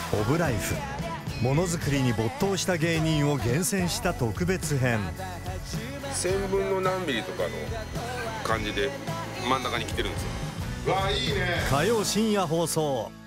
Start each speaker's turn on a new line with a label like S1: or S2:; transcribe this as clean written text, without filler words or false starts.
S1: オブライフ、ものづくりに没頭した芸人を厳選した特別編。
S2: 1000分の何ミリとかの感じで真ん中に来てるんですよ。
S3: わあ、いいね。
S1: 火曜深夜放送。